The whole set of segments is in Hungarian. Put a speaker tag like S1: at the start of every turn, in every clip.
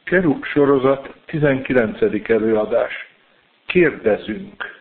S1: Keruk sorozat 19. előadás. Kérdezünk.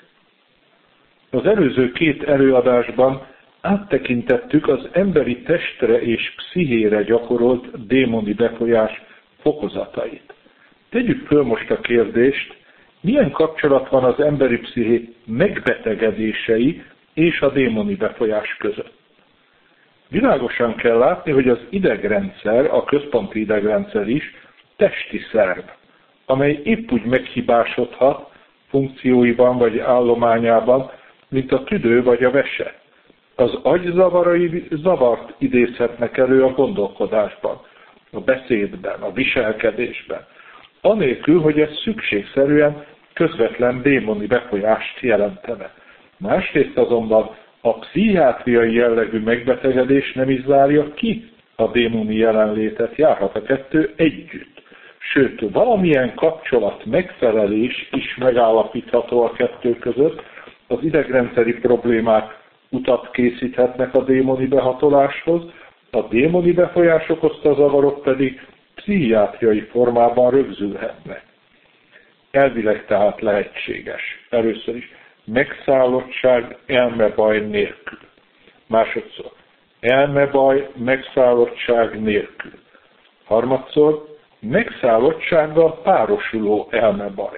S1: Az előző 2 előadásban áttekintettük az emberi testre és pszichére gyakorolt démoni befolyás fokozatait. Tegyük föl most a kérdést, milyen kapcsolat van az emberi psziché megbetegedései és a démoni befolyás között? Világosan kell látni, hogy az idegrendszer, a központi idegrendszer is testi szerv, amely épp úgy meghibásodhat funkcióiban vagy állományában, mint a tüdő vagy a vese. Az agyzavarai zavart idézhetnek elő a gondolkodásban, a beszédben, a viselkedésben, anélkül, hogy ez szükségszerűen közvetlen démoni befolyást jelentene. Másrészt azonban a pszichiátriai jellegű megbetegedés nem is zárja ki a démoni jelenlétet, járhat a kettő együtt. Sőt, valamilyen kapcsolat, megfelelés is megállapítható a kettő között, az idegrendszeri problémák utat készíthetnek a démoni behatoláshoz, a démoni befolyás okozta zavarok pedig pszichiátriai formában rögzülhetnek. Elvileg tehát lehetséges. Először is megszállottság elmebaj nélkül. Másodszor elmebaj megszállottság nélkül. Harmadszor megszállottsággal párosuló elmebaj.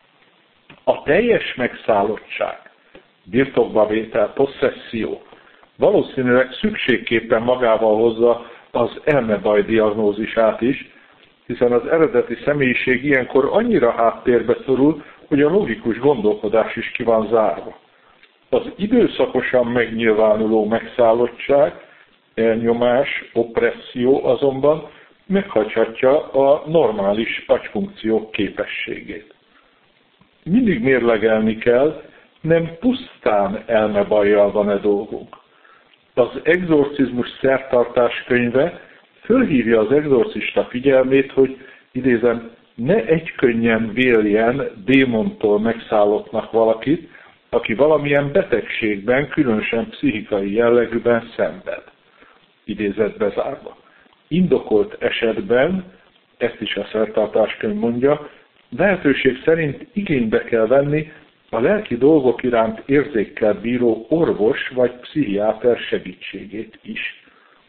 S1: A teljes megszállottság, birtokba vétel, possesszió valószínűleg szükségképpen magával hozza az elmebaj diagnózisát is, hiszen az eredeti személyiség ilyenkor annyira háttérbe szorul, hogy a logikus gondolkodás is ki van zárva. Az időszakosan megnyilvánuló megszállottság, elnyomás, opresszió azonban meghagyhatja a normális agyfunkciók képességét. Mindig mérlegelni kell, nem pusztán elmebajjal van-e dolgunk. Az exorcizmus szertartás könyve fölhívja az exorcista figyelmét, hogy idézem, ne egykönnyen véljen démontól megszállottnak valakit, aki valamilyen betegségben, különösen pszichikai jellegűben szenved. Idézet bezárva. Indokolt esetben, ezt is a szertartáskönyv mondja, lehetőség szerint igénybe kell venni a lelki dolgok iránt érzékkel bíró orvos vagy pszichiáter segítségét is.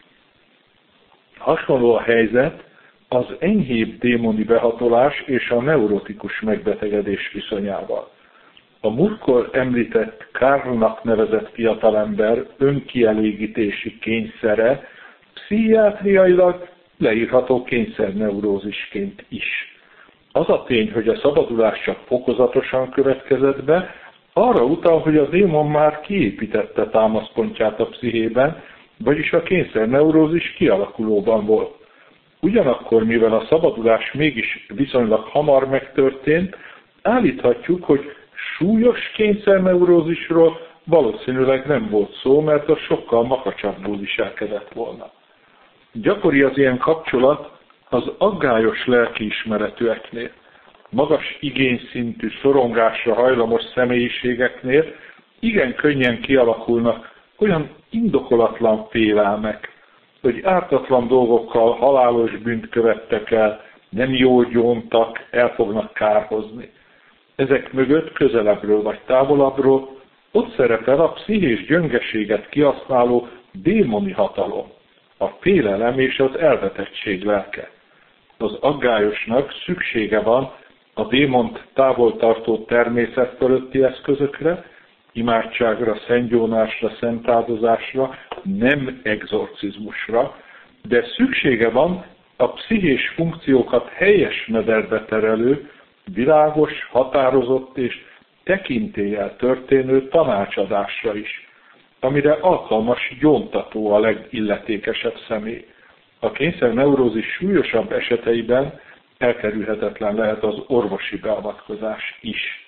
S1: Hasonló a helyzet az enyhébb démoni behatolás és a neurotikus megbetegedés viszonyával. A múltkor említett Karlnak nevezett fiatalember önkielégítési kényszere pszichiátriailag leírható kényszerneurózisként is. Az a tény, hogy a szabadulás csak fokozatosan következett be, arra utal, hogy a démon már kiépítette támaszpontját a pszichében, vagyis a kényszerneurózis kialakulóban volt. Ugyanakkor, mivel a szabadulás mégis viszonylag hamar megtörtént, állíthatjuk, hogy súlyos kényszerneurózisról valószínűleg nem volt szó, mert az sokkal makacsabbul viselkedett volna. Gyakori az ilyen kapcsolat az aggályos lelkiismeretűeknél, magas igényszintű szorongásra hajlamos személyiségeknél igen könnyen kialakulnak olyan indokolatlan félelmek, hogy ártatlan dolgokkal halálos bűnt követtek el, nem jól gyóntak, el fognak kárhozni. Ezek mögött közelebbről vagy távolabbról ott szerepel a pszichés gyöngeséget kihasználó démoni hatalom, a félelem és az elvetettség lelke. Az aggályosnak szüksége van a démont távol tartó természet fölötti eszközökre, imádságra, szentgyónásra, szentáldozásra, nem exorcizmusra, de szüksége van a pszichés funkciókat helyes mederbe terelő, világos, határozott és tekintéllyel történő tanácsadásra is, amire alkalmas gyóntató a legilletékesebb személy. A kényszerneurózis súlyosabb eseteiben elkerülhetetlen lehet az orvosi beavatkozás is.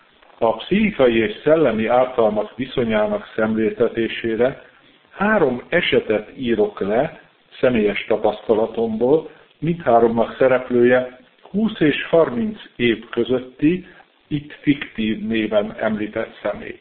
S1: A pszichikai és szellemi ártalmak viszonyának szemléltetésére 3 esetet írok le személyes tapasztalatomból, mindháromnak szereplője 20 és 30 év közötti, itt fiktív néven említett személy.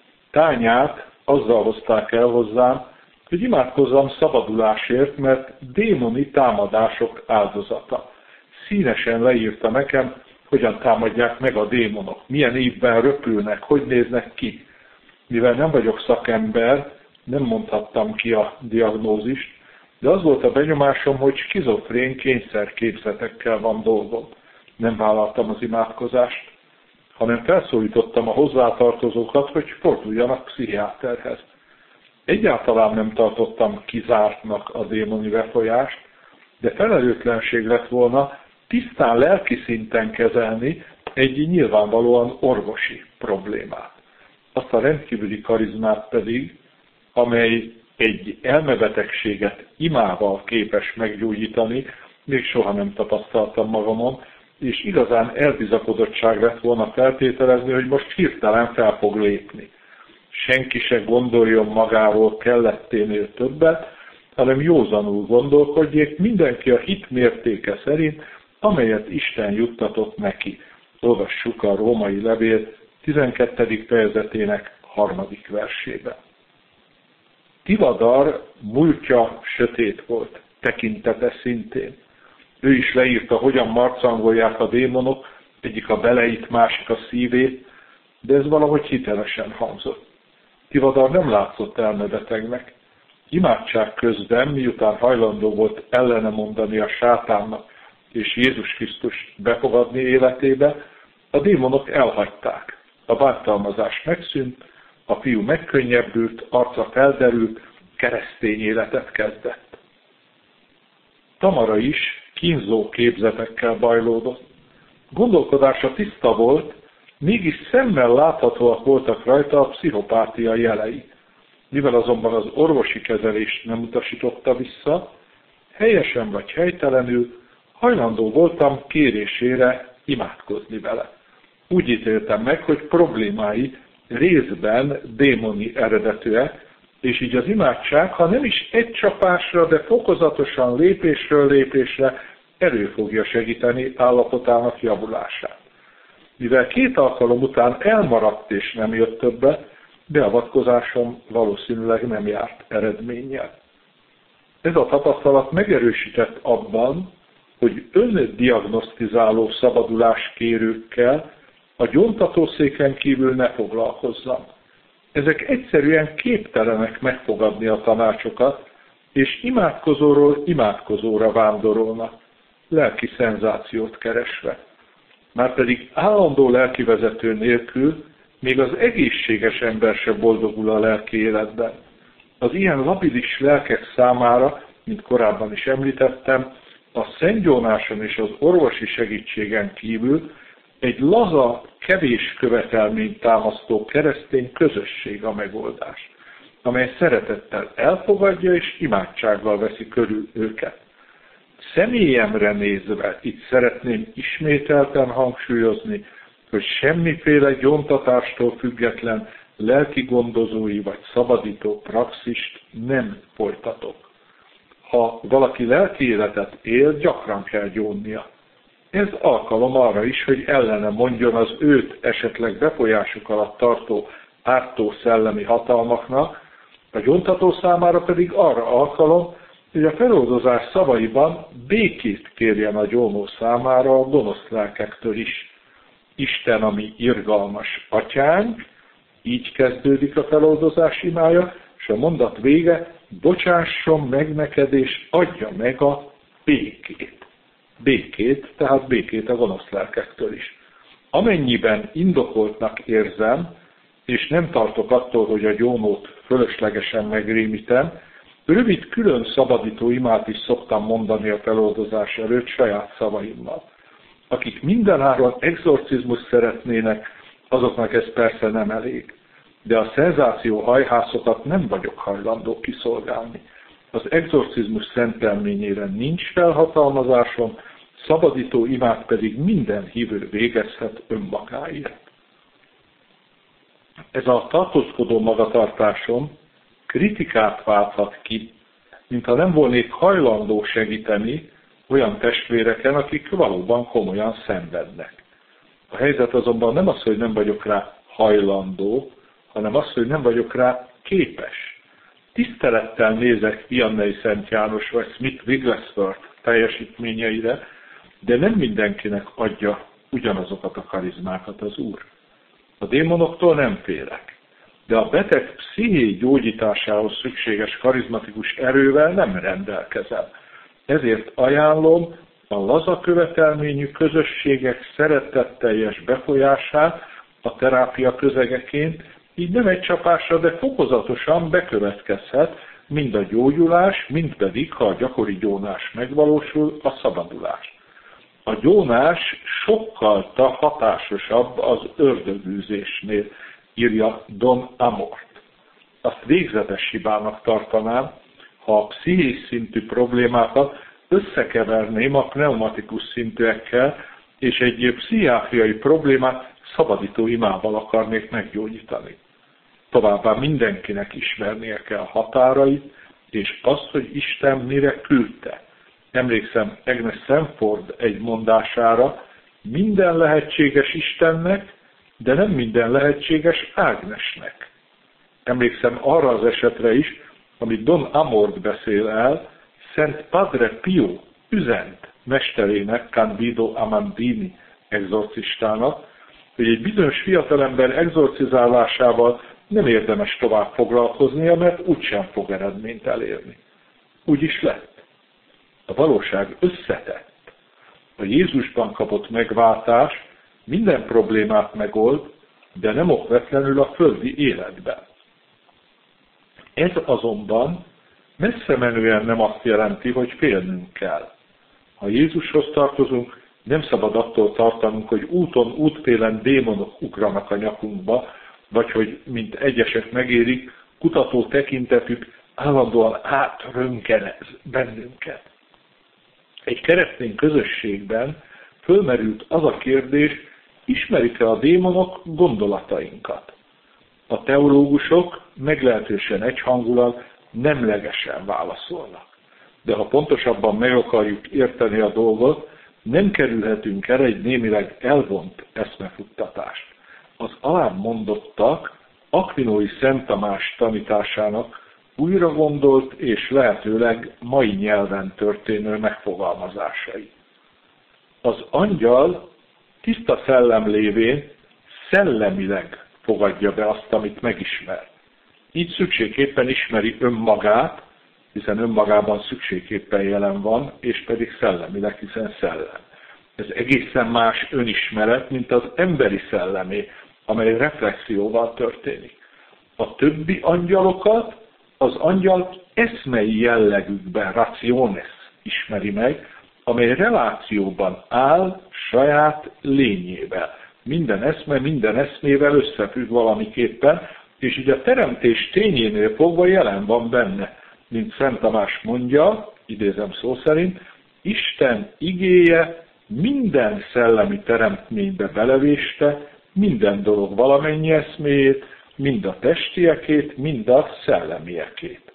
S1: Tányát azzal hozták el hozzám, hogy imádkozzam szabadulásért, mert démoni támadások áldozata. színesen leírta nekem, hogyan támadják meg a démonok, milyen évben röpülnek, hogy néznek ki. Mivel nem vagyok szakember, nem mondhattam ki a diagnózist, de az volt a benyomásom, hogy skizofrén kényszerképzetekkel van dolgom. Nem vállaltam az imádkozást, hanem felszólítottam a hozzátartozókat, hogy forduljanak pszichiáterhez. Egyáltalán nem tartottam kizártnak a démoni befolyást, de felelőtlenség lett volna tisztán lelki szinten kezelni egy nyilvánvalóan orvosi problémát. Azt a rendkívüli karizmát pedig, amely egy elmebetegséget imával képes meggyógyítani, még soha nem tapasztaltam magamon, és igazán elbizakodottság lett volna feltételezni, hogy most hirtelen fel fog lépni. Senki se gondoljon magáról kelletténél többet, hanem józanul gondolkodjék mindenki a hit mértéke szerint, amelyet Isten juttatott neki. Olvassuk a római levél 12. fejezetének 3. versében. Tivadar múltja sötét volt, tekintete szintén. Ő is leírta, hogyan marcangolják a démonok, egyik a beleit, másik a szívét, de ez valahogy hitelesen hangzott. Tivadar nem látszott elmebetegnek. Imádság közben, miután hajlandó volt ellene mondani a sátánnak és Jézus Krisztus befogadni életébe, a démonok elhagyták. A bántalmazás megszűnt, a fiú megkönnyebbült, arca felderült, keresztény életet kezdett. Tamara is kínzó képzetekkel bajlódott. Gondolkodása tiszta volt, mégis szemmel láthatóak voltak rajta a pszichopátia jelei. Mivel azonban az orvosi kezelést nem utasította vissza, helyesen vagy helytelenül hajlandó voltam kérésére imádkozni vele. Úgy ítéltem meg, hogy problémái részben démoni eredetűek, és így az imádság, ha nem is egy csapásra, de fokozatosan lépésről lépésre elő fogja segíteni állapotának javulását. Mivel 2 alkalom után elmaradt és nem jött többet, beavatkozásom valószínűleg nem járt eredménnyel. Ez a tapasztalat megerősített abban, hogy öndiagnosztizáló szabaduláskérőkkel a gyóntatószéken kívül ne foglalkozzam. Ezek egyszerűen képtelenek megfogadni a tanácsokat, és imádkozóról imádkozóra vándorolnak, lelki szenzációt keresve. Márpedig állandó lelkivezető nélkül még az egészséges ember se boldogul a lelki életben. Az ilyen labilis lelkek számára, mint korábban is említettem, a szentgyónáson és az orvosi segítségen kívül egy laza, kevés követelményt támasztó keresztény közösség a megoldás, amely szeretettel elfogadja és imádsággal veszi körül őket. Személyemre nézve itt szeretném ismételten hangsúlyozni, hogy semmiféle gyóntatástól független lelki gondozói vagy szabadító praxist nem folytatok. Ha valaki lelki életet él, gyakran kell gyónnia. Ez alkalom arra is, hogy ellene mondjon az őt esetleg befolyásuk alatt tartó ártó szellemi hatalmaknak, a gyóntató számára pedig arra alkalom, hogy a feloldozás szavaiban békét kérjen a gyónó számára a gonosz lelkektől is. Isten, ami irgalmas atyánk, így kezdődik a feloldozás imája, és a mondat vége, bocsásson meg neked, és adja meg a békét. Békét, tehát békét a gonosz lelkektől is. Amennyiben indokoltnak érzem, és nem tartok attól, hogy a gyónót fölöslegesen megrémítem, rövid külön szabadító imát is szoktam mondani a feloldozás előtt saját szavaimmal. Akik mindenáron exorcizmus szeretnének, azoknak ez persze nem elég. De a szenzáció hajhászokat nem vagyok hajlandó kiszolgálni. Az exorcizmus szentelményére nincs felhatalmazásom, szabadító imát pedig minden hívő végezhet önmagáért. Ez a tartózkodó magatartásom kritikát válthat ki, mintha nem volnék hajlandó segíteni olyan testvéreken, akik valóban komolyan szenvednek. A helyzet azonban nem az, hogy nem vagyok rá hajlandó, hanem az, hogy nem vagyok rá képes. Tisztelettel nézek Vianney Szent János vagy Smith Wigglesworth teljesítményeire, de nem mindenkinek adja ugyanazokat a karizmákat az Úr. A démonoktól nem félek, de a beteg psziché gyógyításához szükséges karizmatikus erővel nem rendelkezem. Ezért ajánlom a laza követelményű közösségek szeretetteljes befolyását a terápia közegeként, így nem egy csapásra, de fokozatosan bekövetkezhet mind a gyógyulás, mind pedig, ha a gyakori gyónás megvalósul, a szabadulás. A gyónás sokkal hatásosabb az ördögűzésnél, írja Don Amort. Azt végzetes hibának tartanám, ha a pszichés szintű problémákat összekeverném a pneumatikus szintűekkel, és egy pszichiátriai problémát szabadító imával akarnék meggyógyítani. Továbbá mindenkinek ismernie kell határait, és azt, hogy Isten mire küldte. Emlékszem Agnes Sanford egy mondására, minden lehetséges Istennek, de nem minden lehetséges Ágnesnek. Emlékszem arra az esetre is, amit Don Amort beszél el, Szent Padre Pio üzent mesterének, Candido Amandini exorcistának, hogy egy bizonyos fiatalember exorcizálásával nem érdemes tovább foglalkoznia, mert úgysem fog eredményt elérni. Úgy is lett. A valóság összetett. A Jézusban kapott megváltás minden problémát megold, de nem okvetlenül a földi életben. Ez azonban messze menően nem azt jelenti, hogy félnünk kell. Ha Jézushoz tartozunk, nem szabad attól tartanunk, hogy úton, útfélen démonok ugranak a nyakunkba, vagy hogy, mint egyesek megérik, kutató tekintetük állandóan átrönkenez bennünket. Egy keresztény közösségben fölmerült az a kérdés, ismerik-e a démonok gondolatainkat? A teológusok meglehetősen egyhangulag nemlegesen válaszolnak. De ha pontosabban meg akarjuk érteni a dolgot, nem kerülhetünk el egy némileg elvont eszmefuttatást. Az alább mondottak Akvinói Szent Tamás tanításának újra gondolt és lehetőleg mai nyelven történő megfogalmazásai. Az angyal tiszta szellem lévén szellemileg fogadja be azt, amit megismer. Így szükségképpen ismeri önmagát, hiszen önmagában szükségképpen jelen van, és pedig szellemileg, hiszen szellem. Ez egészen más önismeret, mint az emberi szellemé, amely reflexióval történik. A többi angyalokat az angyal eszmei jellegükben, rationes ismeri meg, amely relációban áll saját lényével. Minden eszme minden eszmével összefügg valamiképpen, és így a teremtés tényénél fogva jelen van benne. Mint Szent Tamás mondja, idézem szó szerint, Isten igéje minden szellemi teremtménybe belevéste, minden dolog valamennyi eszméjét, mind a testiekét, mind a szellemiekét.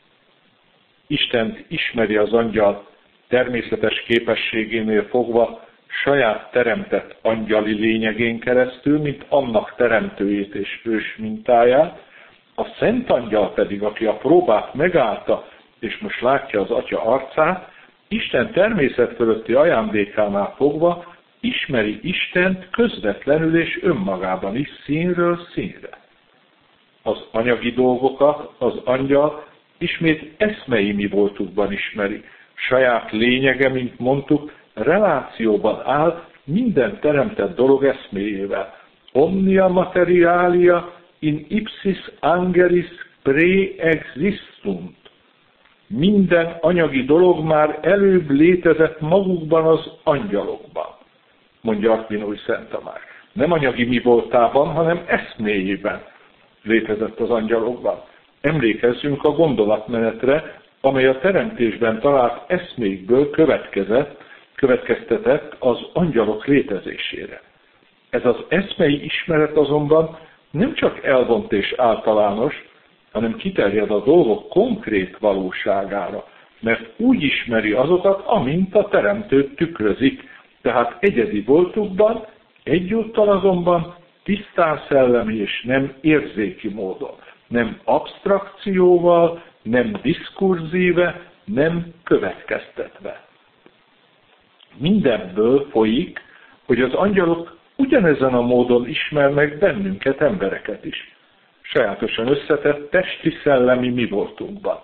S1: Istent ismeri az angyal természetes képességénél fogva saját teremtett angyali lényegén keresztül, mint annak teremtőjét és ős mintáját, a szent angyal pedig, aki a próbát megállta, és most látja az Atya arcát, Isten természet fölötti ajándékánál fogva ismeri Istent közvetlenül és önmagában is színről színre. Az anyagi dolgokat az angyal ismét eszmei mi voltukban ismeri. Saját lényege, mint mondtuk, relációban áll minden teremtett dolog eszméjével. Omnia materialia in ipsis angelis preexistunt. Minden anyagi dolog már előbb létezett magukban az angyalokban, mondja Akvinói Szent Tamás. Nem anyagi mi voltában, hanem eszméjében létezett az angyalokban. Emlékezzünk a gondolatmenetre, amely a teremtésben talált eszmékből következtetett az angyalok létezésére. Ez az eszmei ismeret azonban nem csak elvont és általános, hanem kiterjed a dolgok konkrét valóságára, mert úgy ismeri azokat, amint a teremtő tükrözik, tehát egyedi voltukban, egyúttal azonban tisztán szellemi és nem érzéki módon, nem absztrakcióval, nem diskurzíve, nem következtetve. Mindenből folyik, hogy az angyalok ugyanezen a módon ismernek bennünket, embereket is. Sajátosan összetett testi-szellemi mi voltunkban.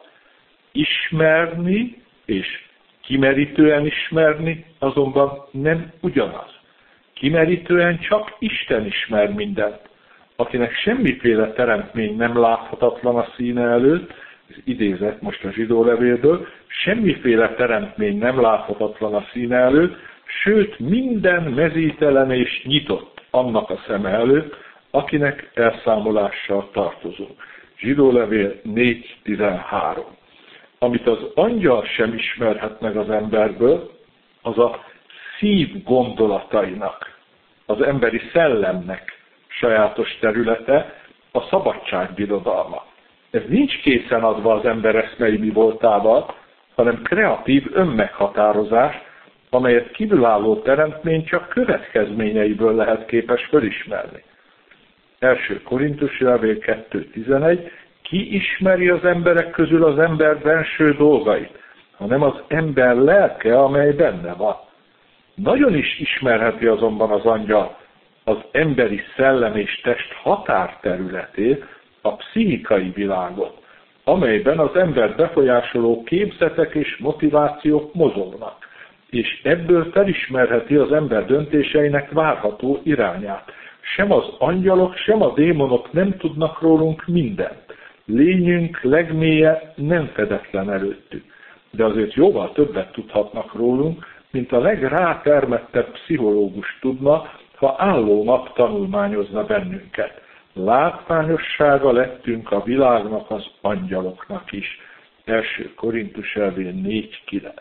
S1: Ismerni és kimerítően ismerni azonban nem ugyanaz. Kimerítően csak Isten ismer mindent, akinek semmiféle teremtmény nem láthatatlan a színe előtt, ez idézet most a zsidó levélből, semmiféle teremtmény nem láthatatlan a színe előtt, sőt minden mezítelen és nyitott annak a szeme előtt, akinek elszámolással tartozunk. Zsidó levél 4.13. Amit az angyal sem ismerhet meg az emberből, az a szív gondolatainak, az emberi szellemnek sajátos területe, a szabadságbirodalma. Ez nincs készen adva az ember eszmei mi voltával, hanem kreatív önmeghatározás, amelyet kívülálló teremtmény csak következményeiből lehet képes fölismerni. 1. Korintusi levél 2.11. Ki ismeri az emberek közül az ember benső dolgait, hanem az ember lelke, amely benne van. Nagyon is ismerheti azonban az angyal az emberi szellem és test határterületét, a pszichikai világot, amelyben az ember befolyásoló képzetek és motivációk mozognak, és ebből felismerheti az ember döntéseinek várható irányát. Sem az angyalok, sem a démonok nem tudnak rólunk mindent. Lényünk legmélye nem fedetlen előttük, de azért jóval többet tudhatnak rólunk, mint a legrátermettebb pszichológus tudna, ha álló nap tanulmányozna bennünket. Látványossága lettünk a világnak az angyaloknak is. 1. Korintus levél 4.9.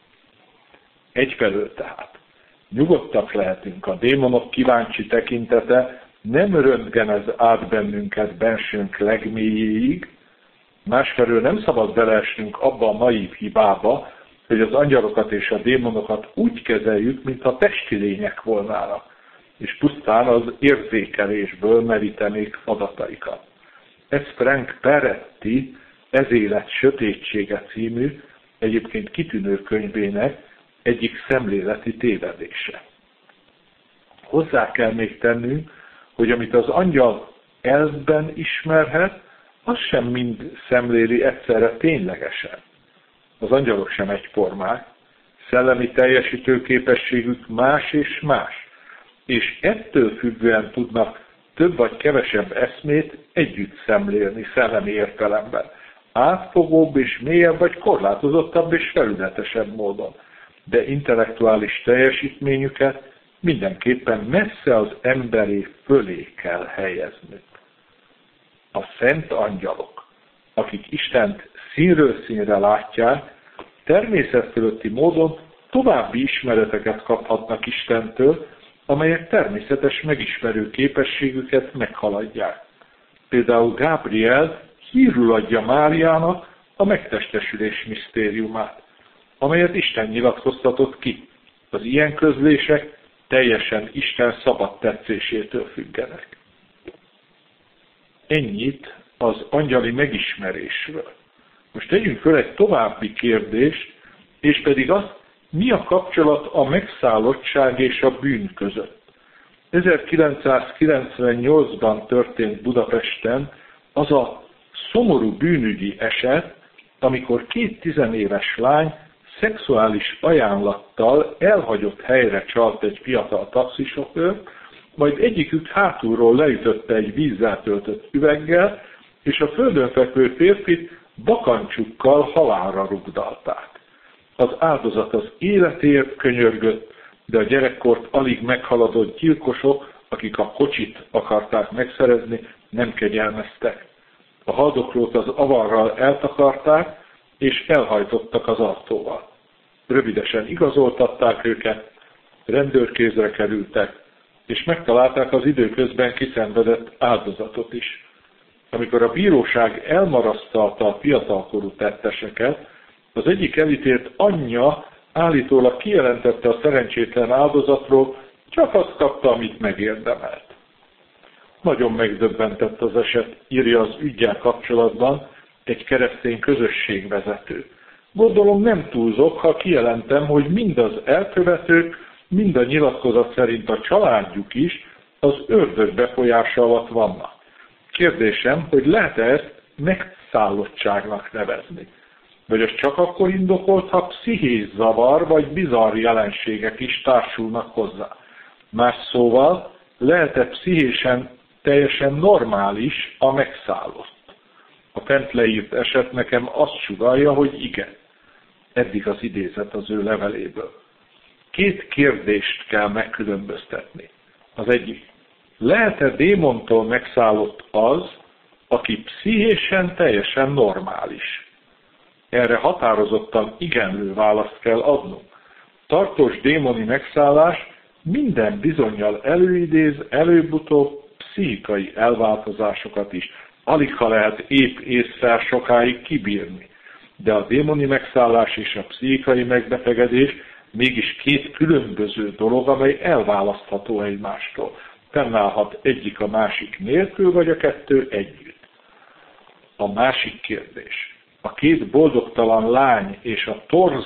S1: Egyfelől tehát nyugodtak lehetünk, a démonok kíváncsi tekintete nem röntgenez át bennünket bensőnk legmélyéig, másfelől nem szabad beleesnünk abba a naív hibába, hogy az angyalokat és a démonokat úgy kezeljük, mintha testi lények volnának, és pusztán az érzékelésből merítenék adataikat. Ez Frank Peretti Ez élet sötétsége című, egyébként kitűnő könyvének egyik szemléleti tévedése. Hozzá kell még tennünk, hogy amit az angyal elvben ismerhet, az sem mind szemléli egyszerre ténylegesen. Az angyalok sem egyformák, szellemi teljesítő képességük más és más, és ettől függően tudnak több vagy kevesebb eszmét együtt szemlélni szellemi értelemben, átfogóbb és mélyebb vagy korlátozottabb és felületesebb módon, de intellektuális teljesítményüket mindenképpen messze az emberé fölé kell helyeznünk. A szent angyalok, akik Istent színről színre látják, természetfölötti módon további ismereteket kaphatnak Istentől, amelyek természetes megismerő képességüket meghaladják. Például Gábriel hírül adja Máriának a megtestesülés misztériumát, amelyet Isten nyilatkoztatott ki. Az ilyen közlések teljesen Isten szabad tetszésétől függenek. Ennyit az angyali megismerésről. Most tegyünk föl egy további kérdést, és pedig az, mi a kapcsolat a megszállottság és a bűn között. 1998-ban történt Budapesten az a szomorú bűnügyi eset, amikor 2 tizenéves lány szexuális ajánlattal elhagyott helyre csalt egy fiatal taxisofőr, majd egyikük hátulról leütötte egy vízzel töltött üveggel, és a földön fekvő férfit bakancsukkal halálra rugdalták. Az áldozat az életéért könyörgött, de a gyerekkort alig meghaladott gyilkosok, akik a kocsit akarták megszerezni, nem kegyelmeztek. A haldoklót az avarral eltakarták, és elhajtottak az autóval. Rövidesen igazoltatták őket, rendőrkézre kerültek, és megtalálták az időközben kiszenvedett áldozatot is. Amikor a bíróság elmarasztalta a fiatalkorú tetteseket, az egyik elítélt anyja állítólag kijelentette a szerencsétlen áldozatról, csak azt kapta, amit megérdemelt. Nagyon megdöbbentett az eset, írja az üggyel kapcsolatban egy keresztény közösségvezető. Gondolom nem túlzok, ha kijelentem, hogy mind az elkövetők, mind a nyilatkozat szerint a családjuk is az ördög befolyása alatt vannak. Kérdésem, hogy lehet-e ezt megszállottságnak nevezni? Vagy az csak akkor indokolt, ha pszichés zavar vagy bizarr jelenségek is társulnak hozzá. Más szóval, lehet-e pszichésen teljesen normális a megszállott? A fent leírt eset nekem azt sugallja, hogy igen. Eddig az idézet az ő leveléből. Két kérdést kell megkülönböztetni. Az egyik. Lehet-e démontól megszállott az, aki pszichésen teljesen normális? Erre határozottan igenlő választ kell adnunk. Tartós démoni megszállás minden bizonnyal előidéz előbb-utóbb pszichikai elváltozásokat is. Aligha lehet épp ésszel sokáig kibírni. De a démoni megszállás és a pszichikai megbetegedés mégis két különböző dolog, amely elválasztható egymástól. Fennállhat egyik a másik nélkül, vagy a kettő együtt. A másik kérdés. A két boldogtalan lány és a torz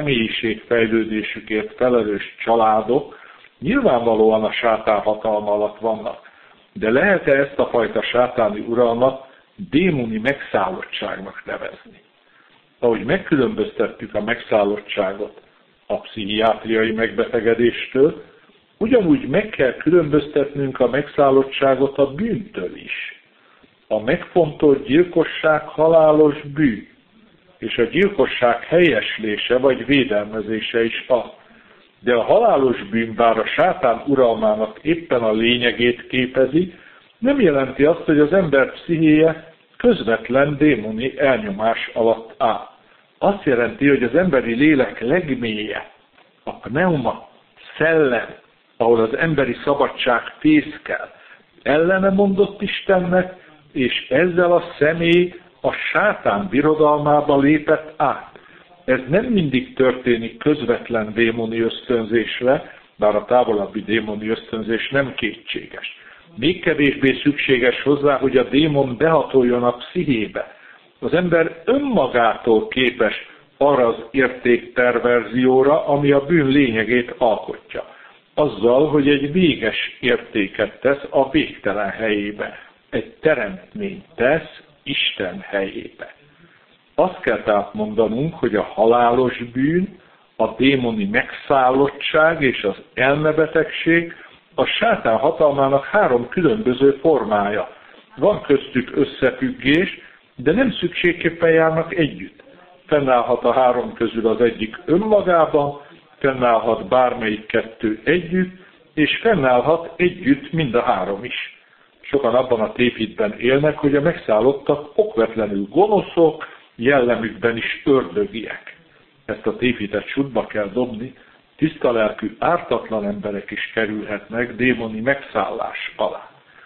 S1: személyiségfejlődésükért felelős családok nyilvánvalóan a sátán hatalma alatt vannak. De lehet-e ezt a fajta sátáni uralmat démoni megszállottságnak nevezni? Ahogy megkülönböztettük a megszállottságot a pszichiátriai megbetegedéstől, ugyanúgy meg kell különböztetnünk a megszállottságot a bűntől is. A megfontolt gyilkosság halálos bűn, és a gyilkosság helyeslése vagy védelmezése is az. De a halálos bűn, bár a sátán uralmának éppen a lényegét képezi, nem jelenti azt, hogy az ember pszichéje közvetlen démoni elnyomás alatt áll. Azt jelenti, hogy az emberi lélek legmélye, a pneuma, szellem, ahol az emberi szabadság fészkel, ellene mondott Istennek, és ezzel a személy a sátán birodalmába lépett át. Ez nem mindig történik közvetlen démoni ösztönzésre, bár a távolabbi démoni ösztönzés nem kétséges. Még kevésbé szükséges hozzá, hogy a démon behatoljon a pszichébe. Az ember önmagától képes arra az értékperverzióra, ami a bűn lényegét alkotja. Azzal, hogy egy véges értéket tesz a végtelen helyébe. Egy teremtményt tesz Isten helyébe. Azt kell tehát mondanunk, hogy a halálos bűn, a démoni megszállottság és az elmebetegség a sátán hatalmának három különböző formája. Van köztük összefüggés, de nem szükségképpen járnak együtt. Fennállhat a három közül az egyik önmagában, fennállhat bármelyik kettő együtt, és fennállhat együtt mind a három is. Sokan abban a tévhitben élnek, hogy a megszállottak okvetlenül gonoszok, jellemükben is ördögiek. Ezt a tévhitet sútba kell dobni, tiszta lelkű, ártatlan emberek is kerülhetnek démoni megszállás alá.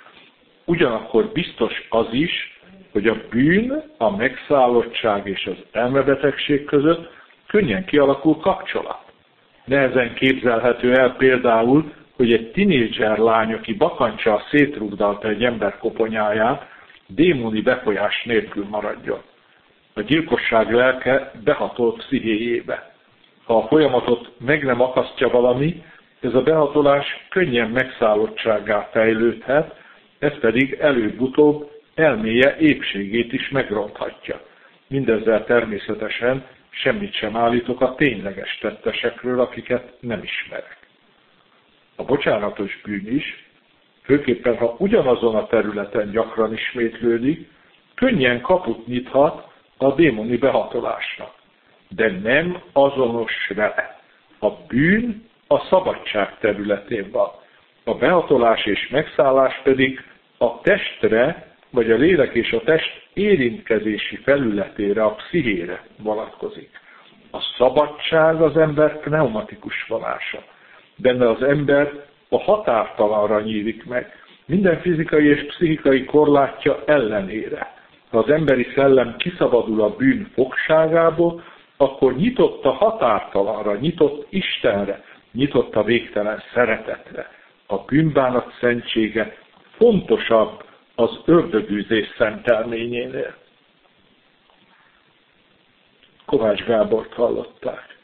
S1: Ugyanakkor biztos az is, hogy a bűn, a megszállottság és az elmebetegség között könnyen kialakul kapcsolat. Nehezen képzelhető el például, hogy egy tinédzser lány, aki bakancsal szétrugdalta egy ember koponyáját, démoni befolyás nélkül maradjon. A gyilkosság lelke behatolt pszichéjébe. Ha a folyamatot meg nem akasztja valami, ez a behatolás könnyen megszállottsággá fejlődhet, ez pedig előbb-utóbb elméje épségét is megronthatja. Mindezzel természetesen semmit sem állítok a tényleges tettesekről, akiket nem ismerek. A bocsánatos bűn is, főképpen ha ugyanazon a területen gyakran ismétlődik, könnyen kaput nyithat a démoni behatolásnak. De nem azonos vele. A bűn a szabadság területén van. A behatolás és megszállás pedig a testre, vagy a lélek és a test érintkezési felületére, a pszichére vonatkozik. A szabadság az ember pneumatikus vonása. Benne az ember a határtalanra nyílik meg, minden fizikai és pszichikai korlátja ellenére. Ha az emberi szellem kiszabadul a bűn fogságából, akkor nyitott a határtalanra, nyitott Istenre, nyitott a végtelen szeretetre. A bűnbánat szentsége fontosabb az ördögűzés szentelményénél. Kovács Gábort hallották.